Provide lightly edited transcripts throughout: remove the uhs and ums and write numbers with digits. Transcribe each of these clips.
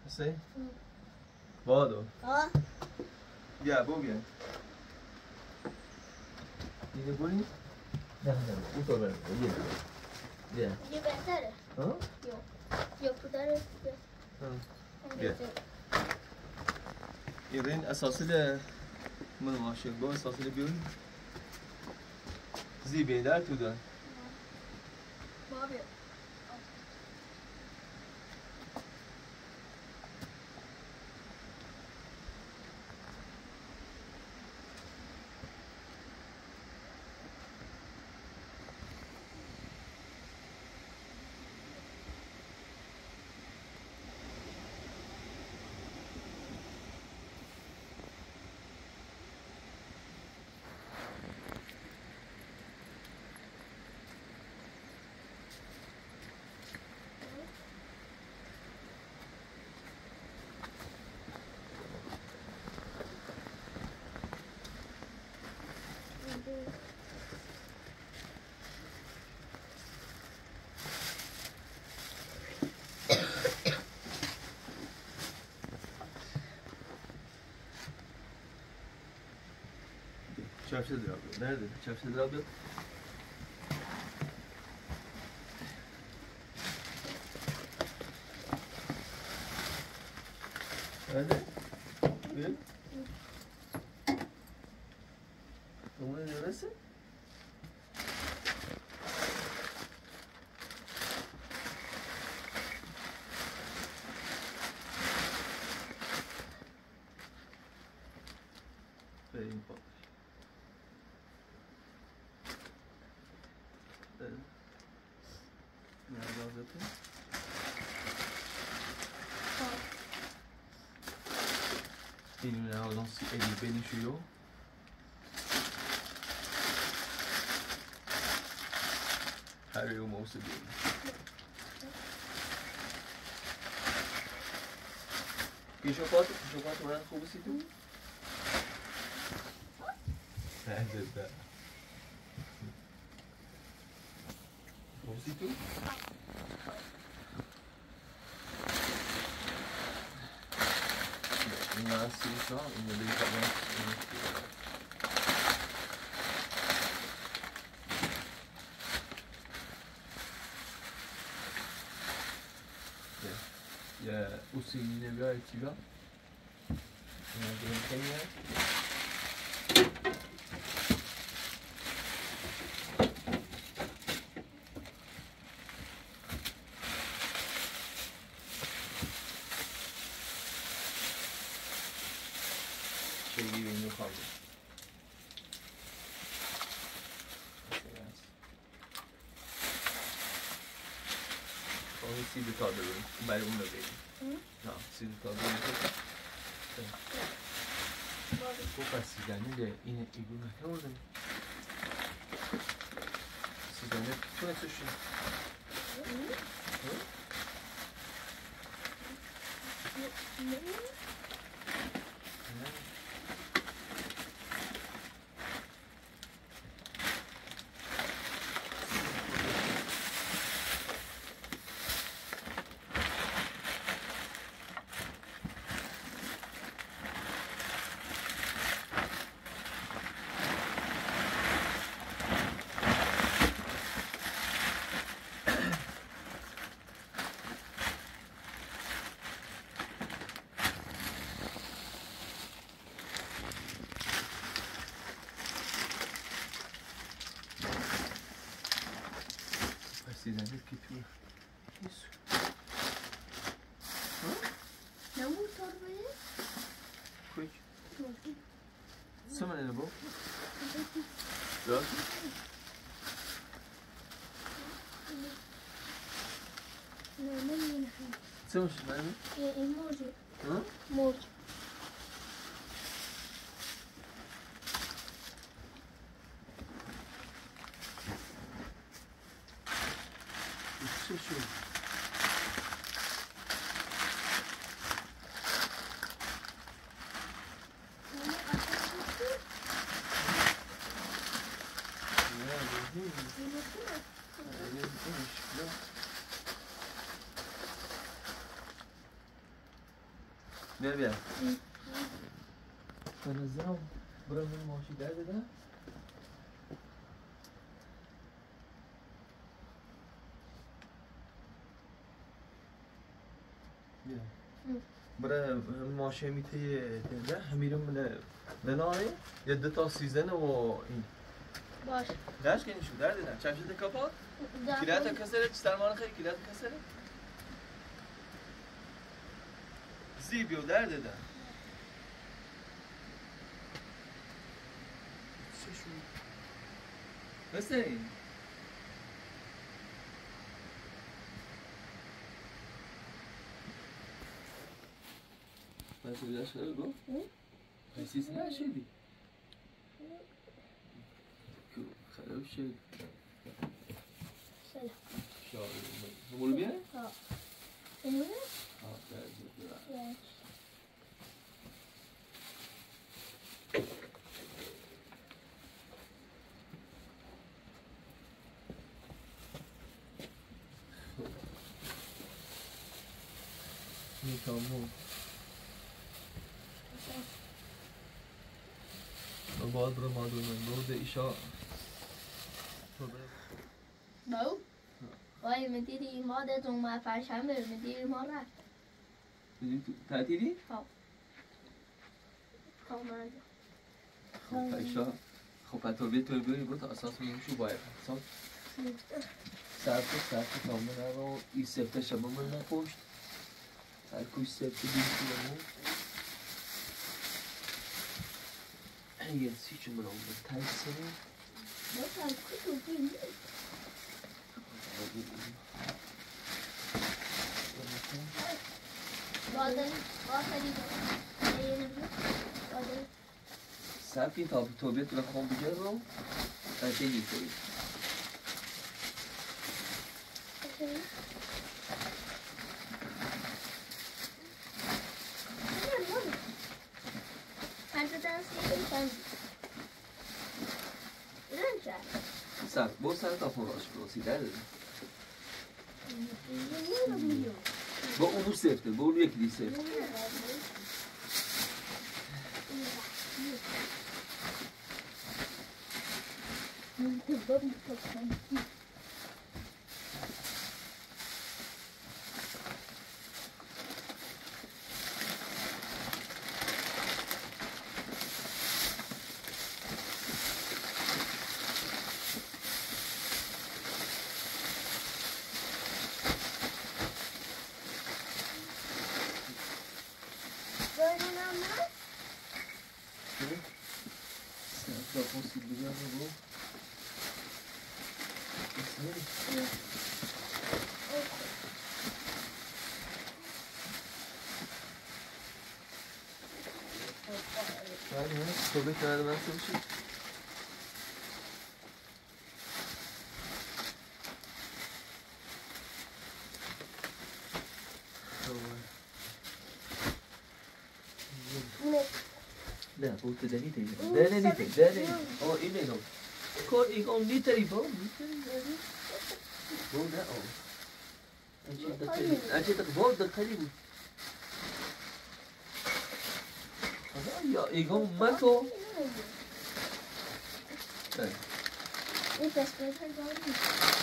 Sei? Vado? Via, vou via. Ini boleh? Dah. Itu kan. Dia. Dia better. Huh? Yo putare. Via. İrin esasıyla مناشق با esasıyla bir زیبیدر تو دار. Bobby. Çarşıda abi. Nerede? Çarşıda abi. Nerede? Buyur. Bunun neresi? Very important. Nerede alacağım? اینو الان ادی بنشیو هر یو موسیقی پیشوپات من خوب سی تو نه ده خوب سی تو Nasıl şu an? Yine de yıkamak il y a aussi une navire et tu vas. On a une première. See the toddler room, by the window baby. No, see the toddler room. Bu pastigliani de yine ilgimi gördüm. Sizden hep tutmaya çalışıyorum. Sizden hep gidiyor. Ne bu torbayı? Koy. Sen ne bu? Yok. Ne? Sen ne? Emoji. Hı? Emoji. Şu. بیا بیا بنظرم برم این ماشی در بده بیا برای ماشی میتی تنده همیرم من لنای یه دو سیزن و این باش داشت که نشون در دیدن چمشید کپات کلیات کسره چی سرمان خیلی کلیات کسره زیبیو در دیدن چه شو بسنین من سویدش خیلی گفت حسیسی نشدی خراب شد سلام همونو بیاره؟ ها اینو درد میتامون باید برو مادونم برو ایشا بو وای مدیری مادتون ما فرشنبه مدیری ما رفت تعطیلی؟ ها کامل خب ایشا خب پتربیه توی بیاری بود اساس میمشو باید سرفت کامل رو ای سفته شبه من نپشت هر کوش سفته بیشتی بمون یه سی چون من اون تایپ سنه باید از کتو بینید بادری سرفی تا توبیت رو خون بجر رو تایپه نیتوی بو سر تا خون راش برسی در داره با اونو سفته با اونو یکی دی سفته توبه کنده من سمشی نه بوده دنی تیجه دنی آه این نگم کار ایگام نیتری با بو نه آه انچه دقیقه دقیقی بود یا ایگام مکو این پس بهتر داری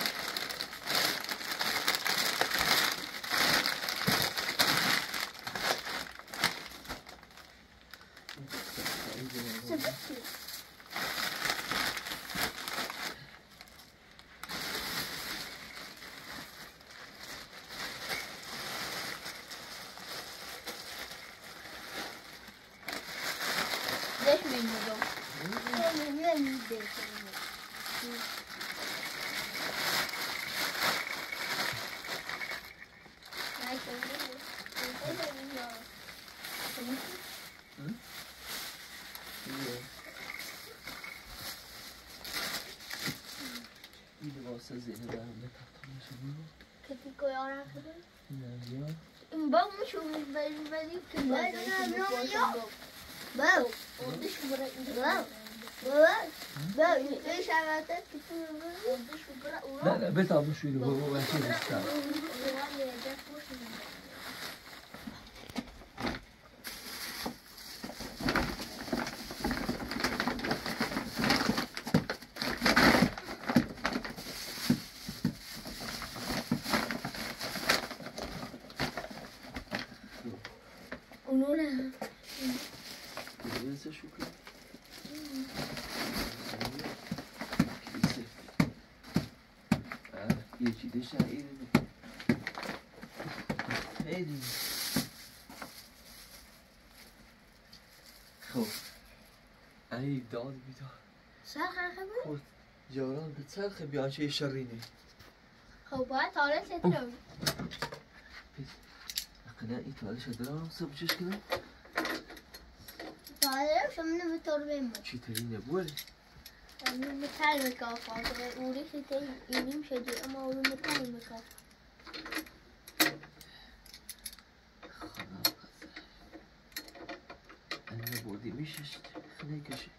زینه برم بتاختم نشونیم کتی کویا رفته نه یا با مشو ولی که باو اونش برای باو ايش عملت لا لا بتاع مش اللي هو ماشي اونو نه Kilisə şükür. یکی ده شعیره خیلی خب ای داد بیدار سرخه خبر؟ یاران به چرخ بیان چه شرینه خب باید تاله چطور رو اقناع ای تاله شده را سب چش کنم تاله شما نمیتور بیم چی تری نبوله نمیتر مکافات اوری خیلی اینیم شده اما اونو نمیتر مکافات انا بودی میشش خیلی کشی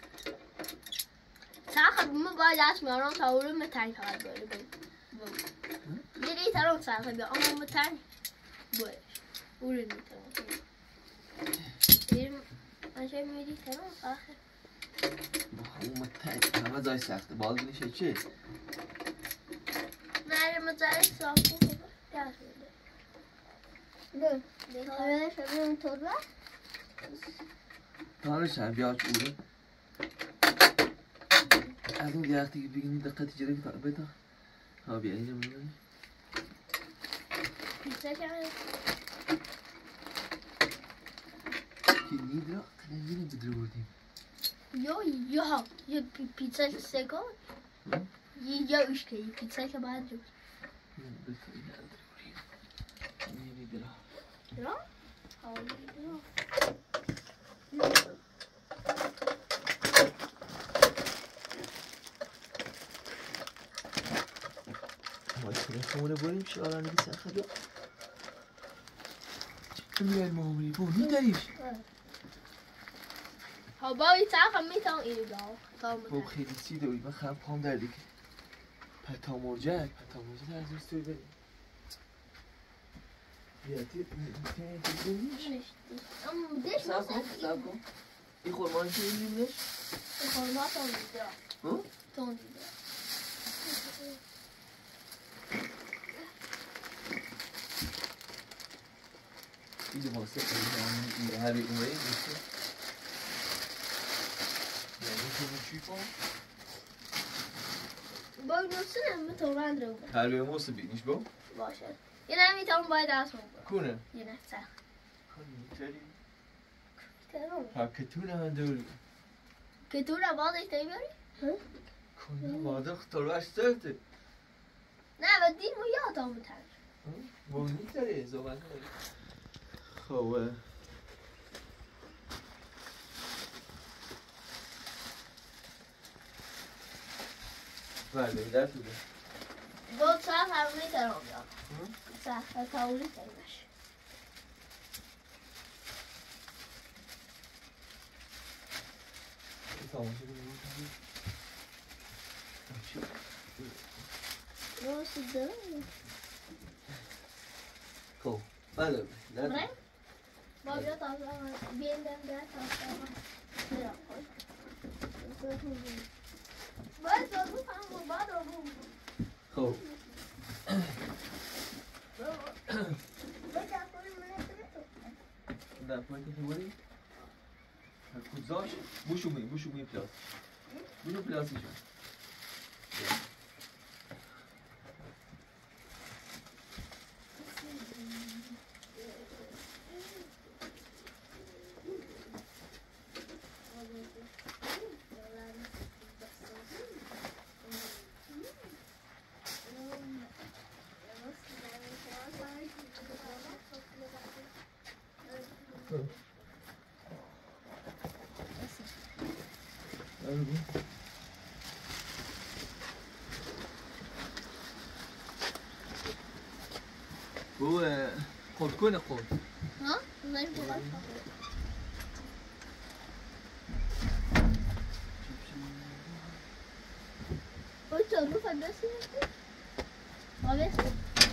سرخه بومه باید دست میارم تا اونو متر فقط باره یه ری ترم سرخه بیا اما متر باره اونو میترم بریم آنجا میری ترم سرخه اون متعد همه جای سخته باز نیشه چه؟ نه متعد سخته دست بده نه کاملا شبیه اون طور با تارش هم بیاچ اوره از اون درختی که بگینی دقت جره که بتا ها بیا اینه مونده پیزا کنه که نید را قنه نینه بدر بردیم یا پیزا سگا یا اشکه پیزا که باید جو بتا اینه بدر بردیم نید را درا؟ حالی درا واسه خمونه بریم شعارانه بی سرخه بیا میال ماموری بونی داریش ها باید سرخه میتونم اینو دار خب خیلی چی داری من خم پام در دیگه پتا مرجک از این ستوی بریم بیاتی نیش اما دیش سب کن این خورمانی که این نیش این خورما تون دیده تون دیده اینجا واسه این هری اومه این دیشه یعنی که چی کن؟ باید نوستن همه تورند رو بود هر بیه موسه بینیش با؟ باشه یه نمیتونم باید دست رو بود کونه؟ یه نه سخت میتری؟ ترون ها کتونه هم دوری که تو رو باید ایتایی بری؟ کنه واده خطار باش سرته نه و دیم و یاد هم بتر با میتری زبان خب بله در تو با سخت همونی ترون بیاد سخت تاوری تریمش روسی داره خب بله برای؟ با بیا تازه بیندم ده تازه باید تازه فهم باید رو بود خب نه پایین که بودی؟ کدزاش بوشو می پلاس بوشو پلاسی شد هو خود کنه خود ها؟ نیم بگاه باید چارو فنداسی نکنی؟ آبه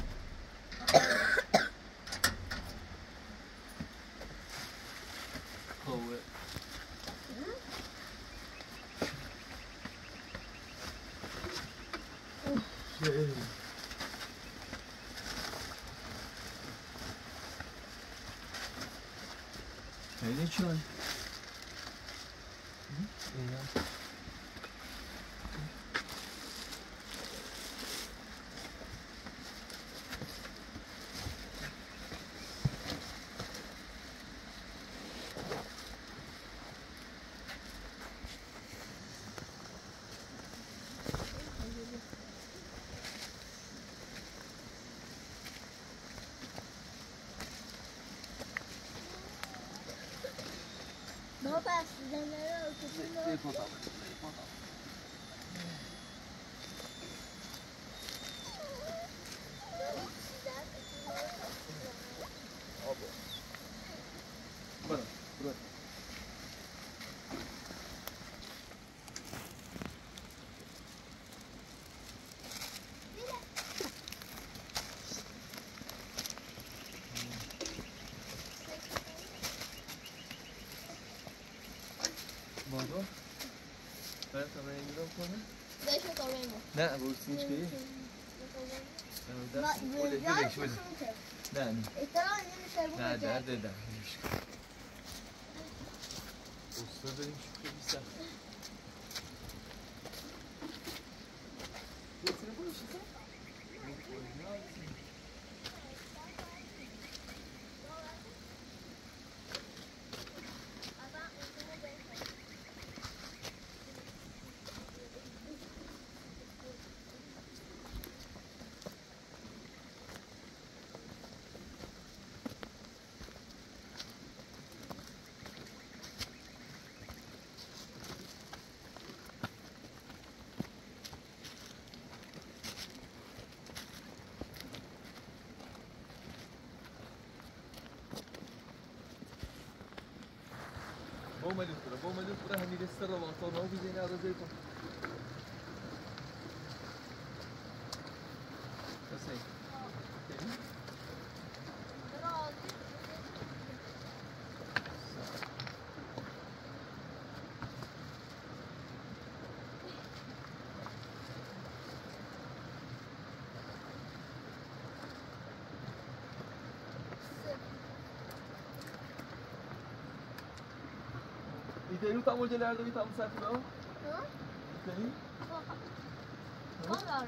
خوبه خیلی چای اینا بابا سیزنه رو کتون رو بابا باید همه این رو کنه؟ بهش کامل نه بورسیش که دست بوله بلش بله نه نه نه درده ده استاد داریم شکر بیسته بسیاره بوله شکر بوم الدكتورة هني للسر وعطونا وبيزين هذا زيتون بس هيك İteri tam hocalarda bir tam saklı o. Hı? İteri? Olur.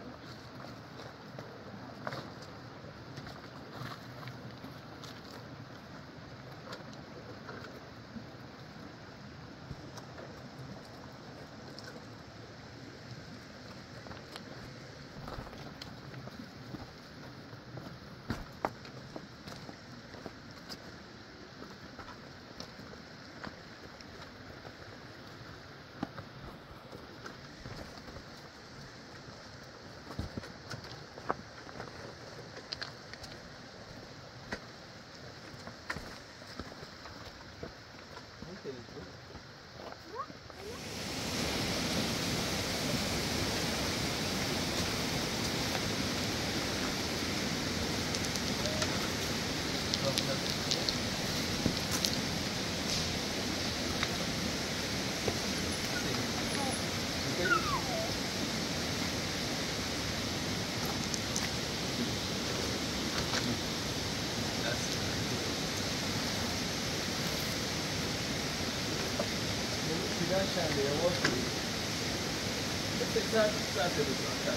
شنبه یواش برید ساعت بزن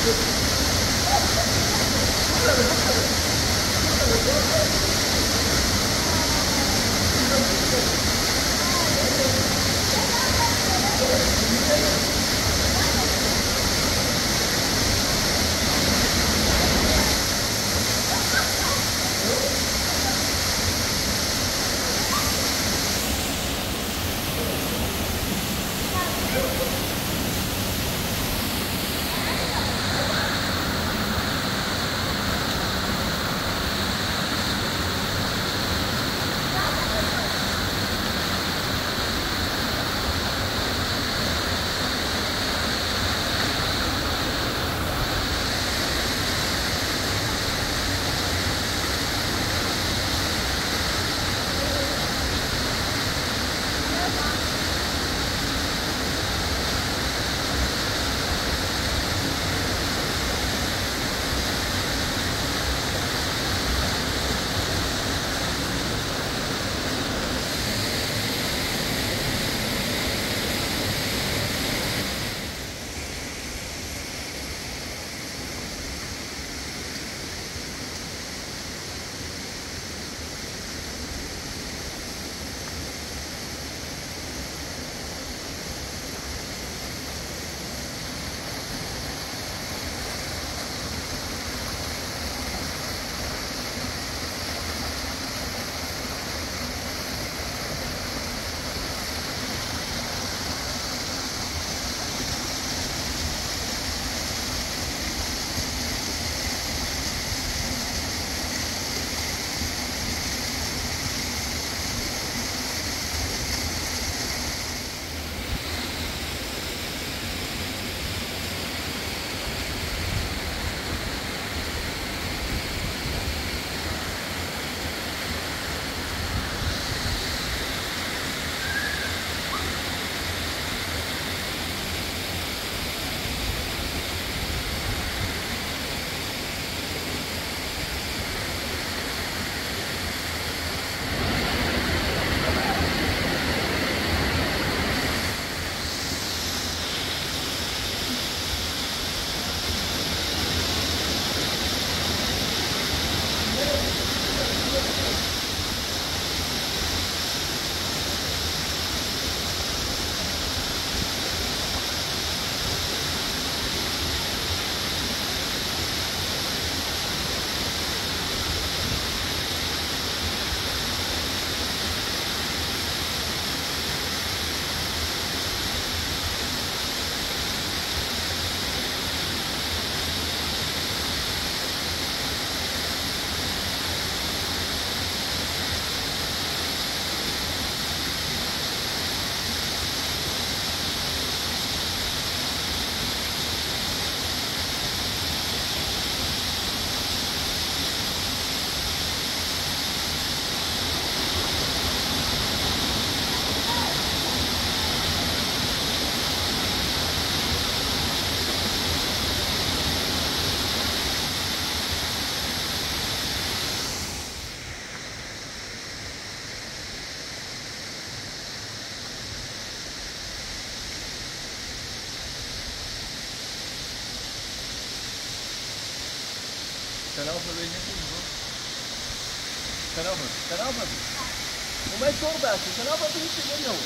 تناوب وما يشور بس تناوب بيش منه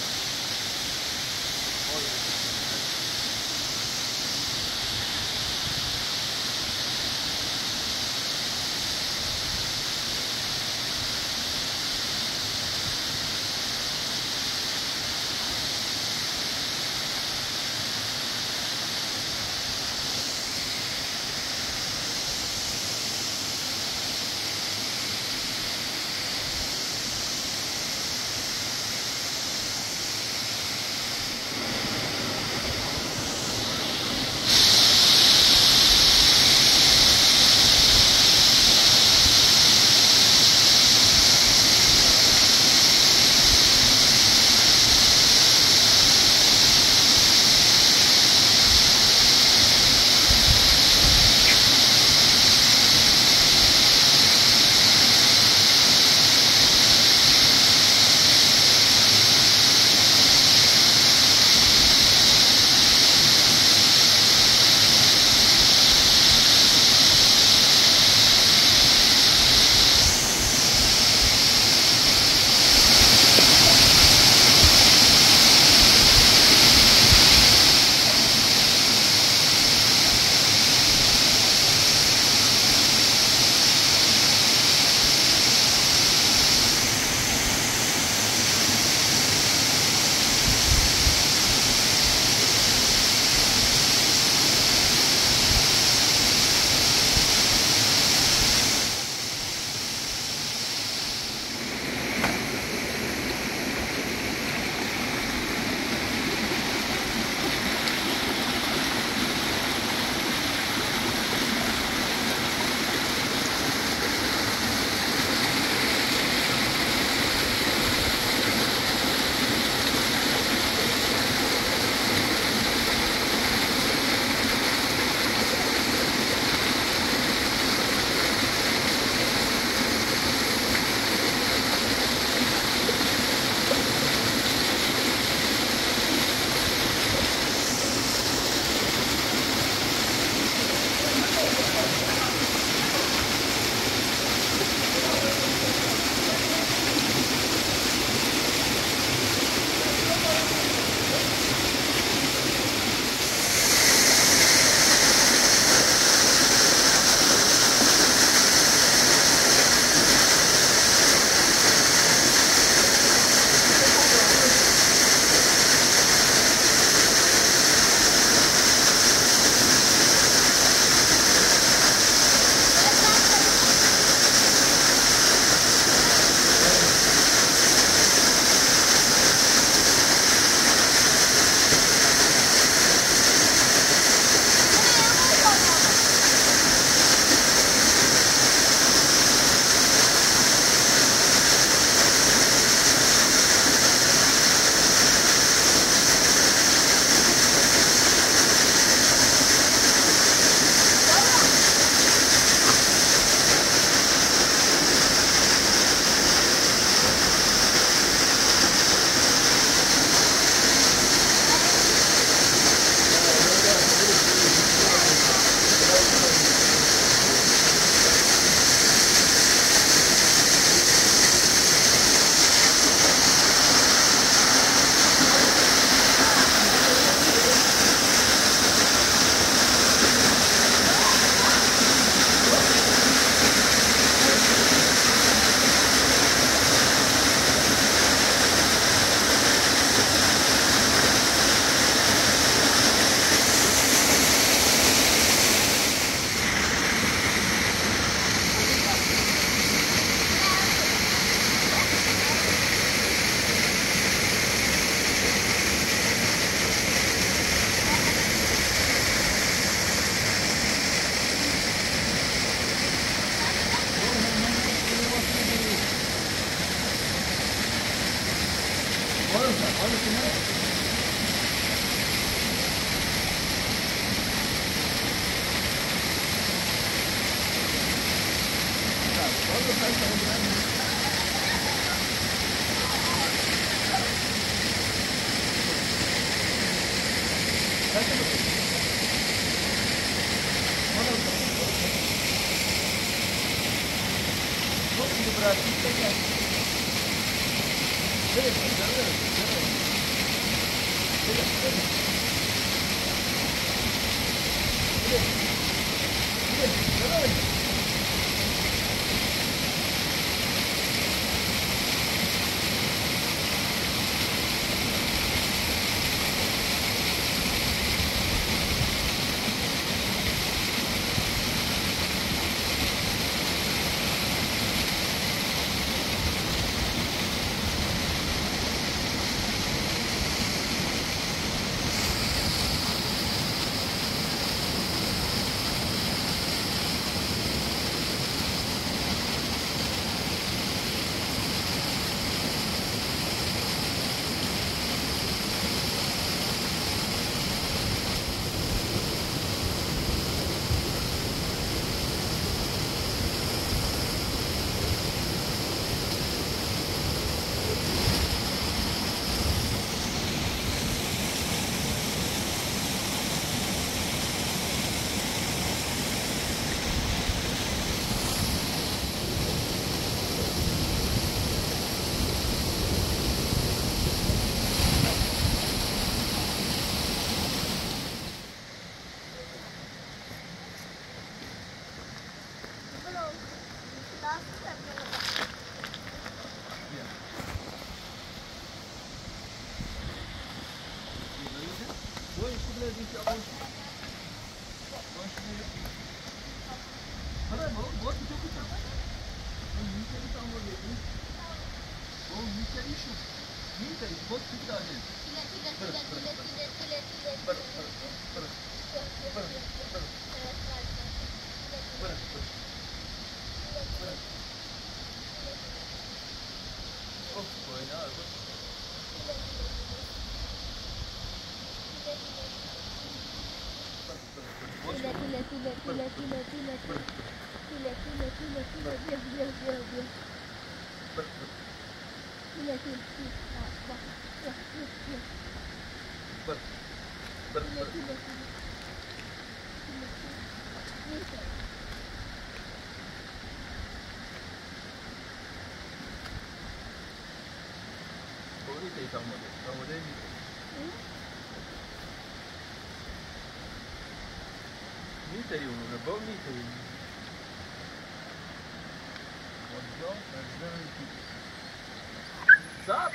Stop!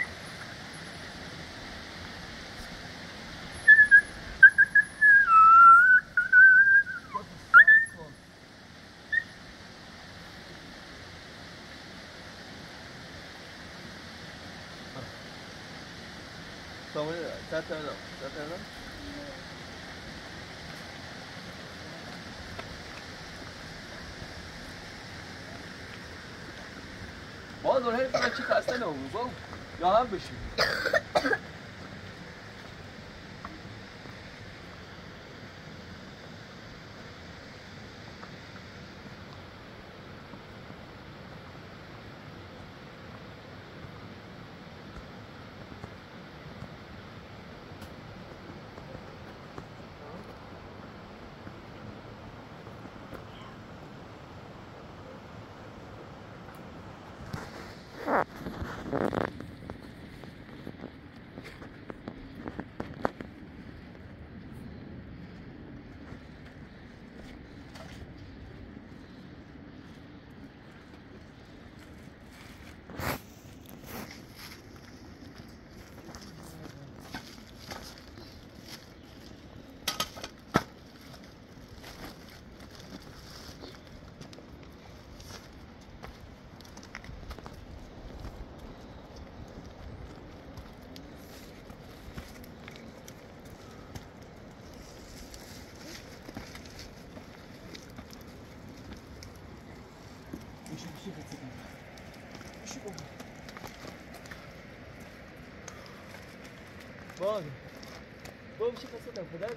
باز اون هی فقط چی خسته نمون با یا هم بشیم باز با میشه قصه خدا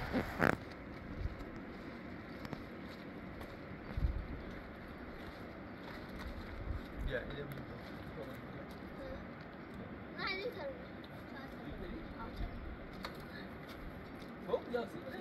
Yeah, it is. Oh, yeah, see, that's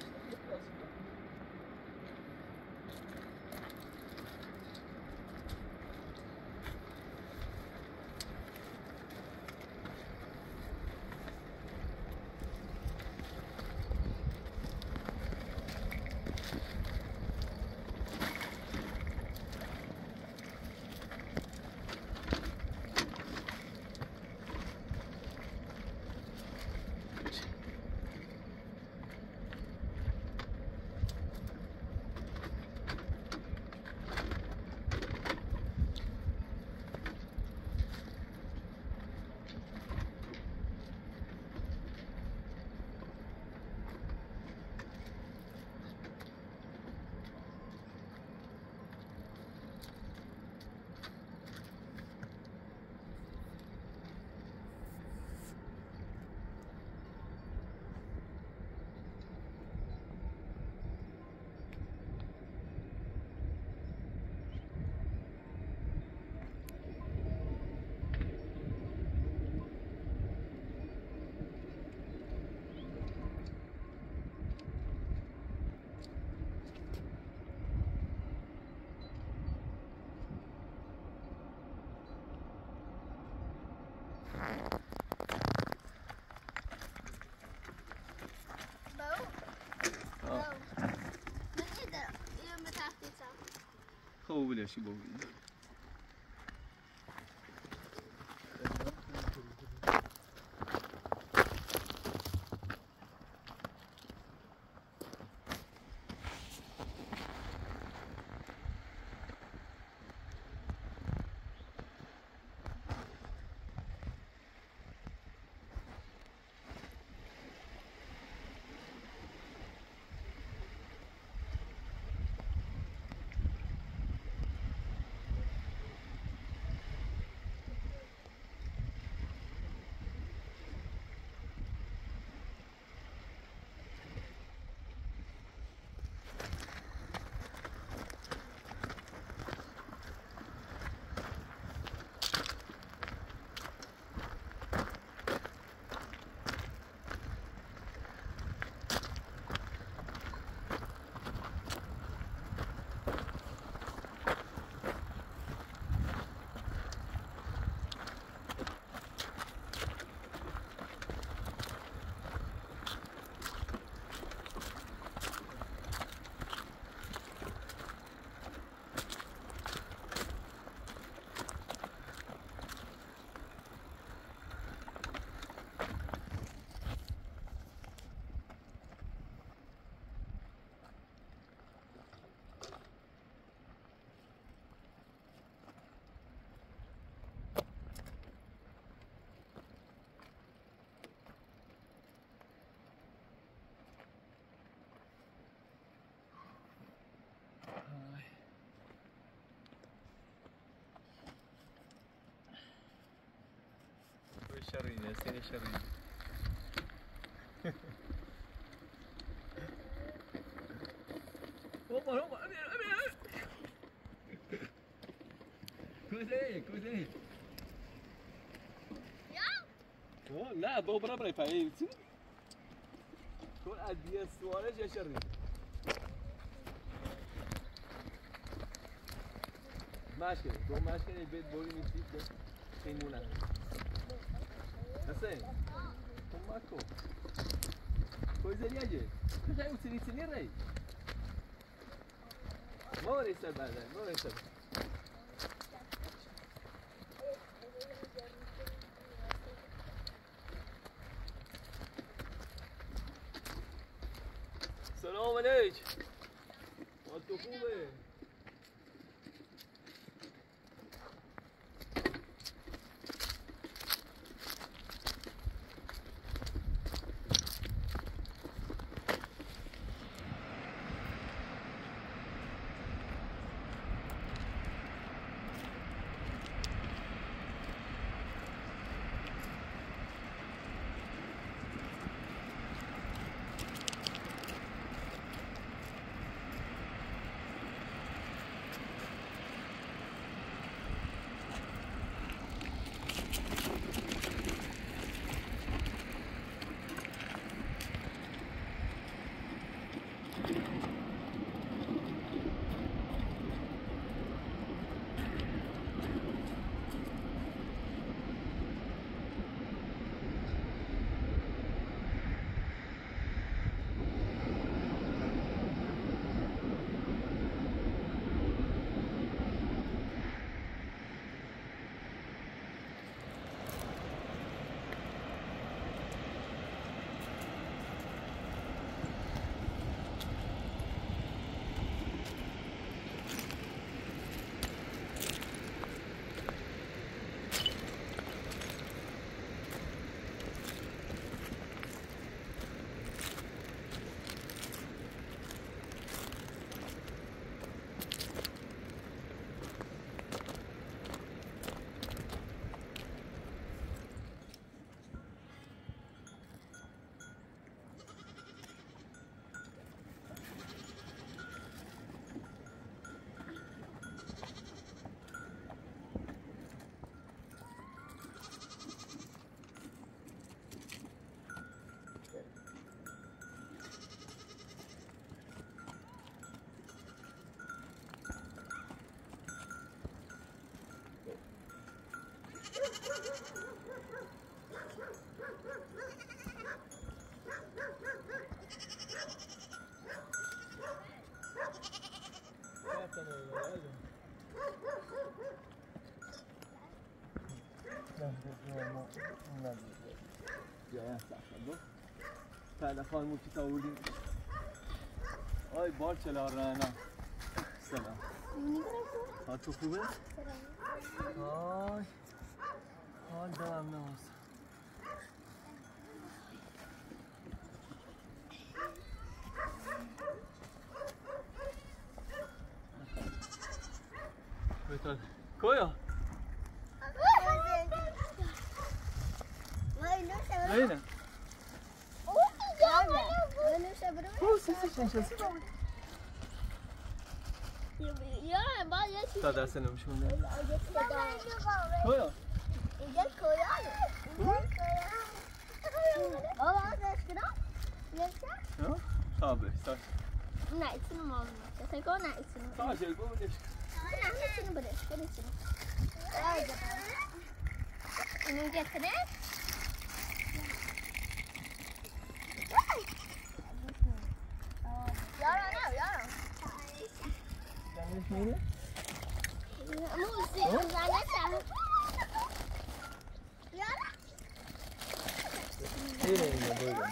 خوب بوده شی بود. شرینه سینه شرینه هوبا كوزي يا لا بو برا فاي كل ادي السوالف يا شري ماشي دو ماشي البيت بولي نسيت تيمونا Nasıl? Tomato. Coisa de aje. Já é o sini rei. More essa bada, more essa. Salam aleykum. Quanto come? تعلقان مو كتاولين آی بار چلا رانا سلام هاتو خوبه؟ آی حال دارم نماز بهتر کجا؟ اینه تا دست نمیشونه کجا؟ اینجا کجا؟ بابا ها؟ تابه ساش نه ایتونو مال نه تکو نه ایتونو ساش گو بدش نه ایتونو بدش ایتونو اینو گتره یارو نه یارو زنش میره؟ موسی زنش یارو اینه بایدم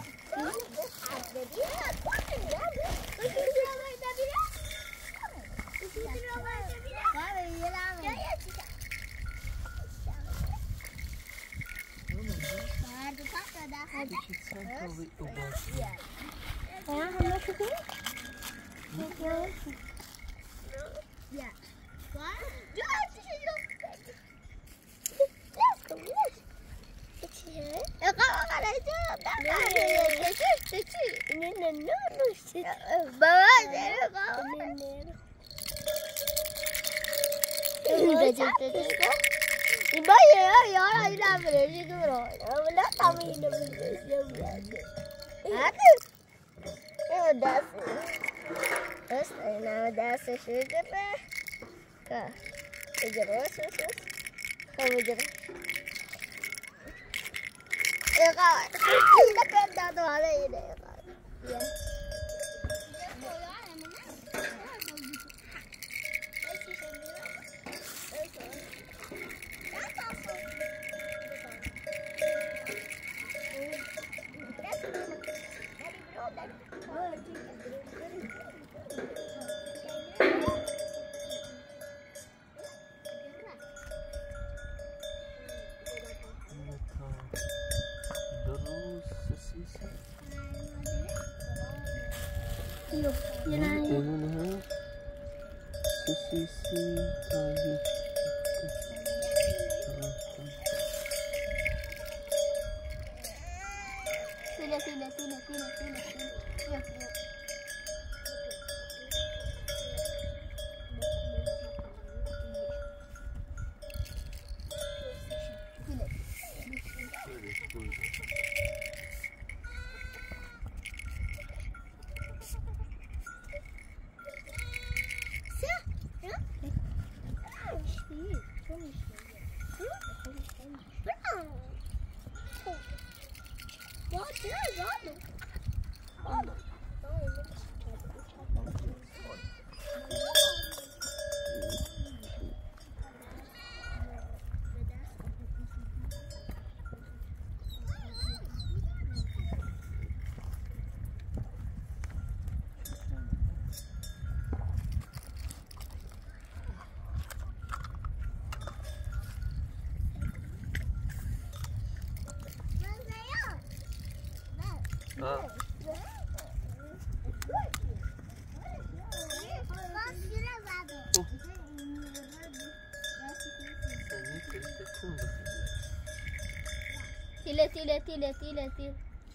تیله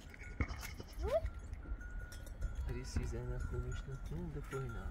Preci زنه خوبش نکنه دفعه نه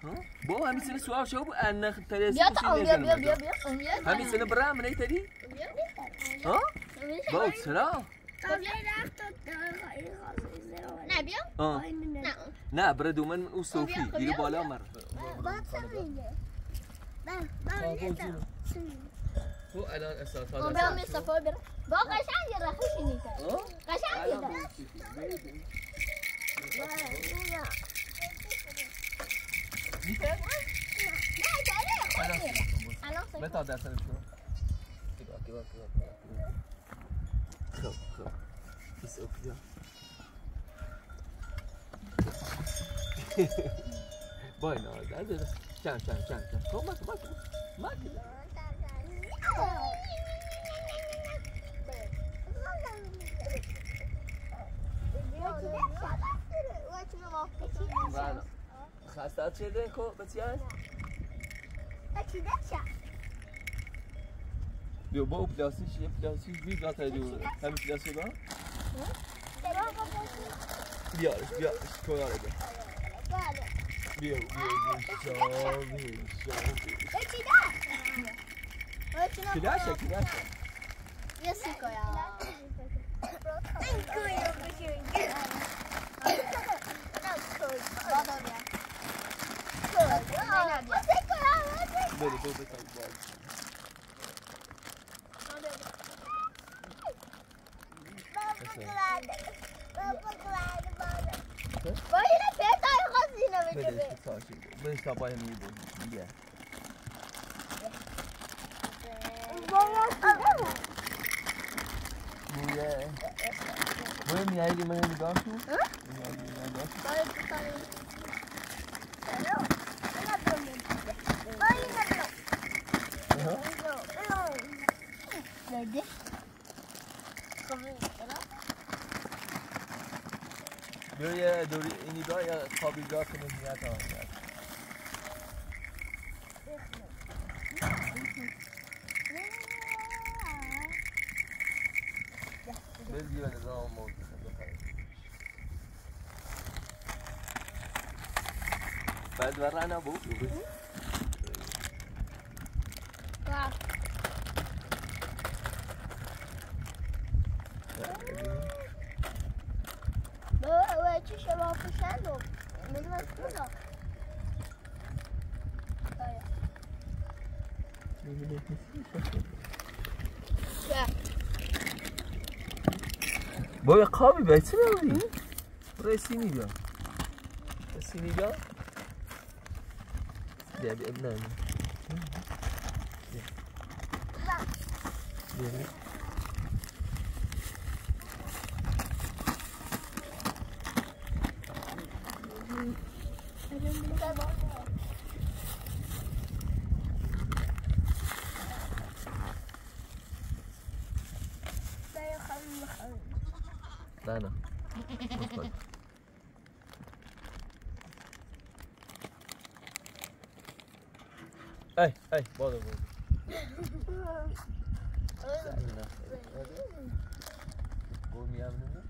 بابا همین سن سواب شو بو ان تلس بیا تا بیا همین سن برام نه تدی ها بابا چرا نه بیا نه برا دومن من او صوفی دیگه بالا مر هو الان اساس هذا بیا می سفر بر با قشنگ یه رخش نیست قشنگ یه متى درسنا شو؟ كده خب بس اوكي باي نو ده شان خب ما خاصات شده کو بچیان بیا با پلاستیک یه پلاستیک بیا تا دور همین پلاستیک با بیا کویاره بیا کلاشه یه سیکویا Boleh ni air di mana juga tu? Dia duri ini dah ya kabel dah kena niat awak. Belgi ben zaman oldu. بعد ورانا ابو وچی شما پوشندو من مسئولا بابا قابی بیتی نبودی برای سینی بیا سینی بیا بیا ابنانی بیا لا لا اي بوضع قوم يا ابننا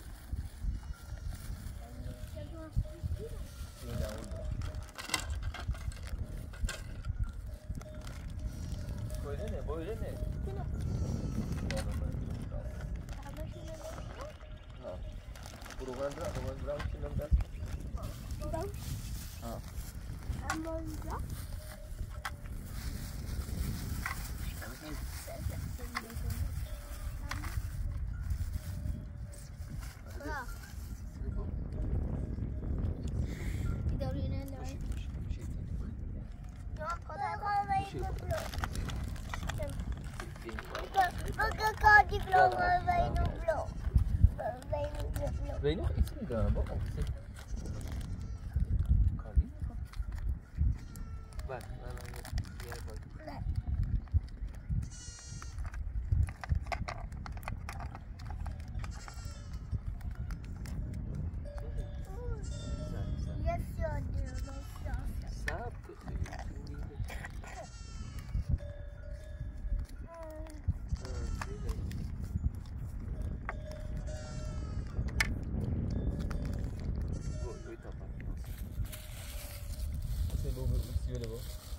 بويلنه Buruan berapa sih nomor? Wil je nog iets in de boom? Waar? Jij wordt. با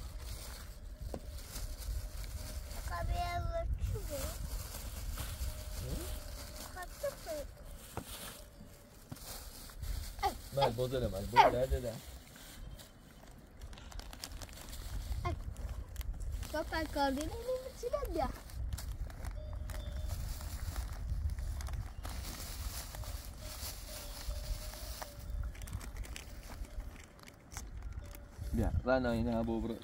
من بودم من بود ده Papai kali ini sudah dia. بیا رنا اینا بابر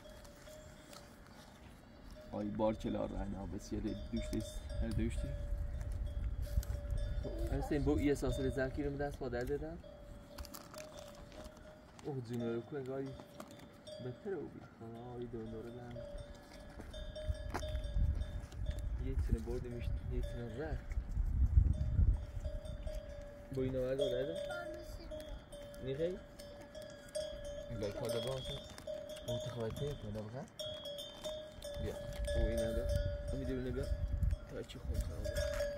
ay barçalar rana بسیاری هر دوشتی هستیم با یه ساسر زنکیرم دست با در دادم اوه جونو رو کنگ آی بهتره او بید آی دونو رو دم یه تونه بردیمش یه تونه رفت با اینا ورد دادم نیخی؟ بای کاده باشد او تخواهی کنه بخواه بیا او اینا دا همی دیونه بیا تا چی خون خواهد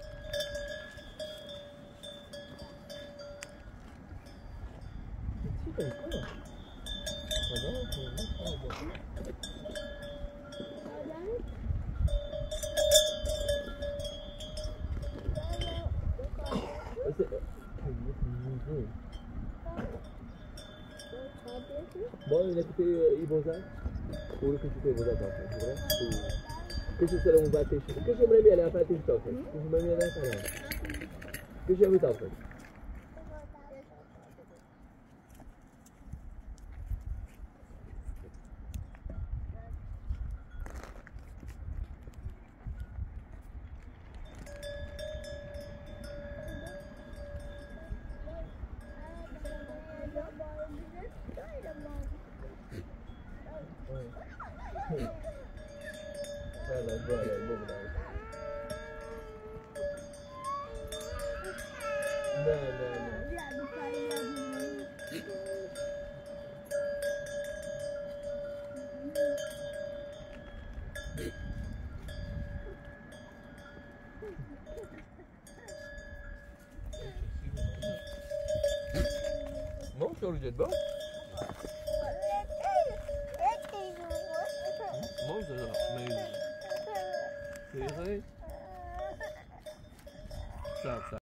چی کنی کنم؟ خدا کنی خواهد با اینه که ای بازن او کسی که بازن تاکن برای کسی سرمون باید تیشن کسی من میانه افت تیش تاکن کسی من میانه افت کسی همی تاکن ما شو رجعت بقى؟ ما زال ما يجي.